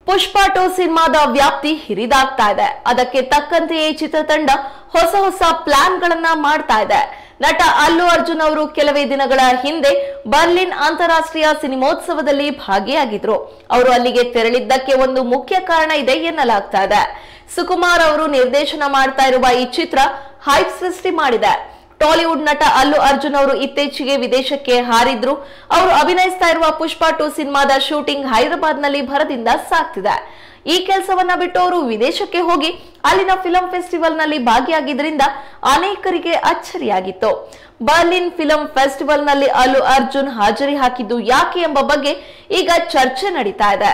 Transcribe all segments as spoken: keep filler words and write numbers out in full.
ಪುಷ್ಪ two ಸಿನಿಮಾದ ವ್ಯಾಪ್ತಿ ಹಿರಿದಾಗ್ತಾ ಇದೆ. ಅದಕ್ಕೆ ತಕ್ಕಂತೆಯೇ ಚಿತ್ರತಂಡ ಹೊಸ ಹೊಸ ಪ್ಲಾನ್ ಗಳನ್ನ ಮಾಡ್ತಾ ಇದೆ. ನಟ ಅಲ್ಲು ಅರ್ಜುನ್ ಅವರು ಕೆಲವೇ ದಿನಗಳ ಹಿಂದೆ ಬರ್ಲಿನ್ ಅಂತಾರಾಷ್ಟ್ರೀಯ ಸಿನಿಮೋತ್ಸವದಲ್ಲಿ ಭಾಗಿಯಾಗಿದ್ರು. ಅವರು ಅಲ್ಲಿಗೆ ತೆರಳಿದ್ದಕ್ಕೆ ಒಂದು ಮುಖ್ಯ ಕಾರಣ ಇದೆ ಎನ್ನಲಾಗ್ತಾ ಇದೆ. ಸುಕುಮಾರ್ ಅವರು ನಿರ್ದೇಶನ ಮಾಡ್ತಾ ಇರುವ ಈ ಚಿತ್ರ ಹೈಪ್ ಸೃಷ್ಟಿ ಮಾಡಿದೆ. ಟಾಲಿವುಡ್ ನಟ ಅಲ್ಲು ಅರ್ಜುನ್ ಅವರು ಇತ್ತೀಚೆಗೆ ವಿದೇಶಕ್ಕೆ ಹಾರಿದ್ರು. ಅವರು ಅಭಿನಯಿಸ್ತಾ ಇರುವ ಪುಷ್ಪ ಟು ಸಿನಿಮಾದ ಶೂಟಿಂಗ್ ಹೈದರಾಬಾದ್ ನಲ್ಲಿ ಭರದಿಂದ ಸಾಗ್ತಿದೆ. ಈ ಕೆಲಸವನ್ನ ಬಿಟ್ಟು ಅವರು ವಿದೇಶಕ್ಕೆ ಹೋಗಿ ಅಲ್ಲಿನ ಫಿಲಂ ಫೆಸ್ಟಿವಲ್ ನಲ್ಲಿ ಭಾಗಿಯಾಗಿದ್ರಿಂದ ಅನೇಕರಿಗೆ ಅಚ್ಚರಿಯಾಗಿತ್ತು. ಬರ್ಲಿನ್ ಫಿಲಂ ಫೆಸ್ಟಿವಲ್ ನಲ್ಲಿ ಅಲ್ಲು ಅರ್ಜುನ್ ಹಾಜರಿ ಹಾಕಿದ್ದು ಯಾಕೆ ಎಂಬ ಬಗ್ಗೆ ಈಗ ಚರ್ಚೆ ನಡೀತಾ ಇದೆ.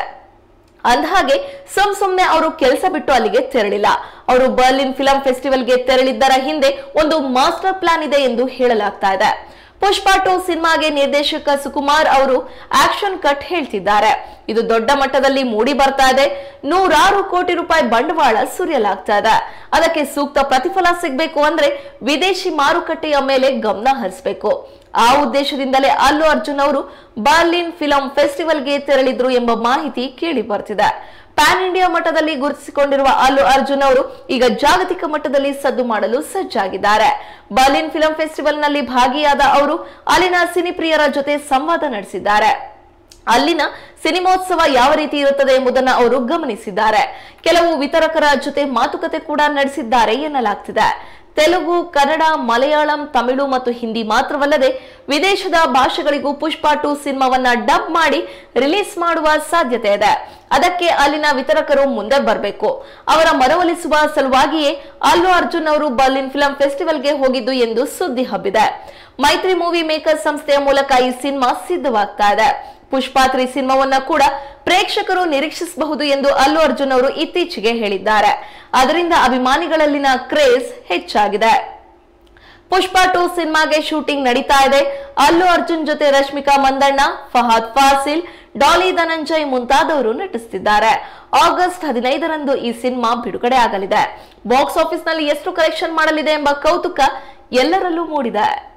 ಅಂದಹಾಗೆ ಸುಮ್ ಸುಮ್ನೆ ಅವರು ಕೆಲಸ ಬಿಟ್ಟು ಅಲ್ಲಿಗೆ ತೆರಳಿಲ್ಲ. ಅವರು ಬರ್ಲಿನ್ ಫಿಲಂ ಫೆಸ್ಟಿವಲ್ಗೆ ತೆರಳಿದ್ದರ ಹಿಂದೆ ಒಂದು ಮಾಸ್ಟರ್ ಪ್ಲಾನ್ ಇದೆ ಎಂದು ಹೇಳಲಾಗ್ತಾ ಇದೆ. ಪುಷ್ಪ ಟು ಸಿನಿಮಾಗೆ ನಿರ್ದೇಶಕ ಸುಕುಮಾರ್ ಅವರು ಆಕ್ಷನ್ ಕಟ್ ಹೇಳ್ತಿದ್ದಾರೆ. ಇದು ದೊಡ್ಡ ಮಟ್ಟದಲ್ಲಿ ಮೂಡಿ ಬರ್ತಾ ಇದೆ. ನೂರಾರು ಕೋಟಿ ರೂಪಾಯಿ ಬಂಡವಾಳ ಸುರಿಯಲಾಗ್ತಾ ಇದೆ. ಅದಕ್ಕೆ ಸೂಕ್ತ ಪ್ರತಿಫಲ ಸಿಗಬೇಕು ಅಂದ್ರೆ ವಿದೇಶಿ ಮಾರುಕಟ್ಟೆಯ ಮೇಲೆ ಗಮನ ಹರಿಸಬೇಕು. ಆ ಉದ್ದೇಶದಿಂದಲೇ ಅಲ್ಲು ಅರ್ಜುನ್ ಅವರು ಬರ್ಲಿನ್ ಫಿಲಂ ಫೆಸ್ಟಿವಲ್ಗೆ ತೆರಳಿದ್ರು ಎಂಬ ಮಾಹಿತಿ ಕೇಳಿ ಬರ್ತಿದೆ. ಪ್ಯಾನ್ ಇಂಡಿಯಾ ಮಟ್ಟದಲ್ಲಿ ಗುರುತಿಸಿಕೊಂಡಿರುವ ಅಲ್ಲು ಅರ್ಜುನ್ ಅವರು ಈಗ ಜಾಗತಿಕ ಮಟ್ಟದಲ್ಲಿ ಸದ್ದು ಮಾಡಲು ಸಜ್ಜಾಗಿದ್ದಾರೆ. ಬರ್ಲಿನ್ ಫಿಲಂ ಫೆಸ್ಟಿವಲ್ ನಲ್ಲಿ ಭಾಗಿಯಾದ ಅವರು ಅಲ್ಲಿನ ಸಿನಿಪ್ರಿಯರ ಜೊತೆ ಸಂವಾದ ನಡೆಸಿದ್ದಾರೆ. ಅಲ್ಲಿನ ಸಿನಿಮೋತ್ಸವ ಯಾವ ರೀತಿ ಇರುತ್ತದೆ ಎಂಬುದನ್ನ ಅವರು ಗಮನಿಸಿದ್ದಾರೆ. ಕೆಲವು ವಿತರಕರ ಜೊತೆ ಮಾತುಕತೆ ಕೂಡ ನಡೆಸಿದ್ದಾರೆ ಎನ್ನಲಾಗ್ತಿದೆ. ತೆಲುಗು, ಕನ್ನಡ, ಮಲಯಾಳಂ, ತಮಿಳು ಮತ್ತು ಹಿಂದಿ ಮಾತ್ರವಲ್ಲದೆ ವಿದೇಶದ ಭಾಷೆಗಳಿಗೂ ಪುಷ್ಪ ಟು ಸಿನಿಮಾವನ್ನ ಡಬ್ ಮಾಡಿ ರಿಲೀಸ್ ಮಾಡುವ ಸಾಧ್ಯತೆ ಇದೆ. ಅದಕ್ಕೆ ಅಲ್ಲಿನ ವಿತರಕರು ಮುಂದೆ ಬರಬೇಕು. ಅವರ ಮನವೊಲಿಸುವ ಸಲುವಾಗಿಯೇ ಅಲ್ಲು ಅರ್ಜುನ್ ಅವರು ಬರ್ಲಿನ್ ಫಿಲಂ ಫೆಸ್ಟಿವಲ್ಗೆ ಹೋಗಿದ್ದು ಎಂದು ಸುದ್ದಿ ಹಬ್ಬಿದೆ. ಮೈತ್ರಿ ಮೂವಿ ಮೇಕರ್ ಸಂಸ್ಥೆಯ ಮೂಲಕ ಈ ಸಿನಿಮಾ ಸಿದ್ಧವಾಗ್ತಾ ಇದೆ. ಪುಷ್ಪ ತ್ರೀ ಸಿನಿಮಾವನ್ನ ಕೂಡ ಪ್ರೇಕ್ಷಕರು ನಿರೀಕ್ಷಿಸಬಹುದು ಎಂದು ಅಲ್ಲು ಅರ್ಜುನ್ ಅವರು ಇತ್ತೀಚೆಗೆ ಹೇಳಿದ್ದಾರೆ. ಅದರಿಂದ ಅಭಿಮಾನಿಗಳಲ್ಲಿನ ಕ್ರೇಜ್ ಹೆಚ್ಚಾಗಿದೆ. ಪುಷ್ಪ ಟು ಸಿನಿಮಾಗೆ ಶೂಟಿಂಗ್ ನಡೀತಾ ಇದೆ. ಅಲ್ಲು ಅರ್ಜುನ್ ಜೊತೆ ರಶ್ಮಿಕಾ ಮಂದಣ್ಣ, ಫಹದ್ ಫಾಸಿಲ್, ಡಾಲಿ ಧನಂಜಯ್ ಮುಂತಾದವರು ನಟಿಸುತ್ತಿದ್ದಾರೆ. ಆಗಸ್ಟ್ ಹದಿನೈದರಂದು ಈ ಸಿನಿಮಾ ಬಿಡುಗಡೆ ಆಗಲಿದೆ. ಬಾಕ್ಸ್ ಆಫೀಸ್ ನಲ್ಲಿ ಎಷ್ಟು ಕಲೆಕ್ಷನ್ ಮಾಡಲಿದೆ ಎಂಬ ಕೌತುಕ ಎಲ್ಲರಲ್ಲೂ ಮೂಡಿದೆ.